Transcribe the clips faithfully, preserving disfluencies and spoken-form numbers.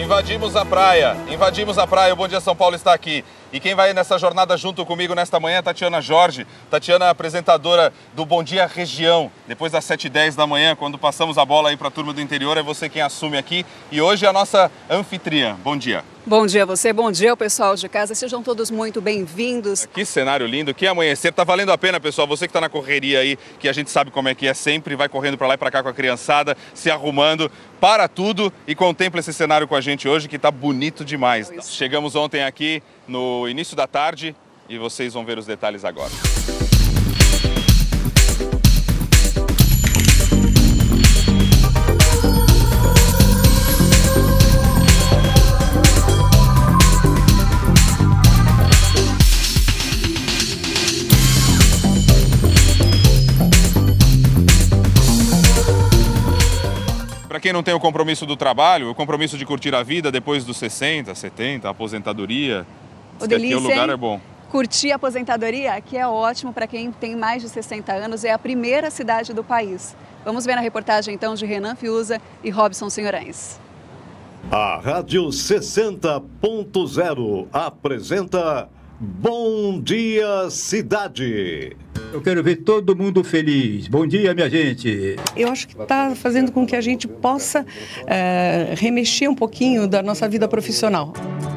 Invadimos a praia, invadimos a praia, o Bom Dia São Paulo está aqui. E quem vai nessa jornada junto comigo nesta manhã é Tatiana Jorge. Tatiana, apresentadora do Bom Dia Região. Depois das sete e dez da manhã, quando passamos a bola aí para a turma do interior, é você quem assume aqui. E hoje é a nossa anfitriã. Bom dia. Bom dia a você, bom dia ao pessoal de casa. Sejam todos muito bem-vindos. Que cenário lindo, que amanhecer. Tá valendo a pena, pessoal. Você que está na correria aí, que a gente sabe como é que é sempre, vai correndo para lá e para cá com a criançada, se arrumando. Para tudo e contempla esse cenário com a gente hoje, que está bonito demais. Isso. Chegamos ontem aqui no início da tarde e vocês vão ver os detalhes agora. Para quem não tem o compromisso do trabalho, o compromisso de curtir a vida depois dos sessenta, setenta, a aposentadoria, O delícia, aqui o lugar hein? é bom. Curtir a aposentadoria aqui é ótimo para quem tem mais de sessenta anos, é a primeira cidade do país. Vamos ver na reportagem então de Renan Fiuza e Robson Senhorães. A Rádio sessenta ponto zero apresenta Bom Dia Cidade. Eu quero ver todo mundo feliz. Bom dia, minha gente. Eu acho que está fazendo com que a gente possa é, remexer um pouquinho da nossa vida profissional.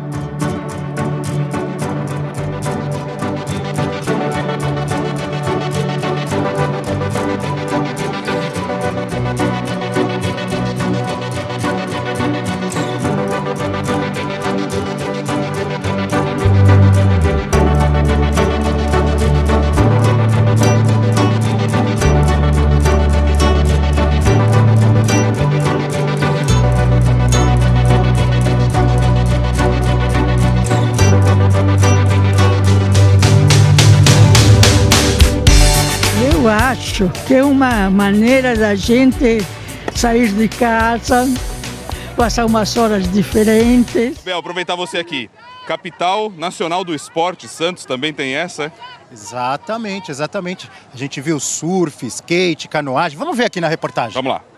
Eu acho que é uma maneira da gente sair de casa, passar umas horas diferentes. Bel, aproveitar você aqui. Capital Nacional do Esporte, Santos também tem essa, é? Exatamente, exatamente. A gente viu surf, skate, canoagem. Vamos ver aqui na reportagem. Vamos lá.